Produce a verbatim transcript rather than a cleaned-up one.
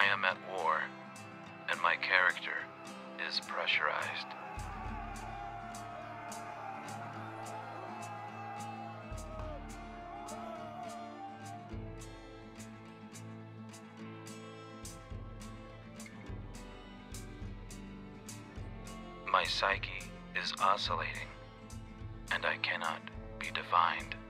am at war, and my character is pressurized. My psyche is oscillating, and I cannot be defined.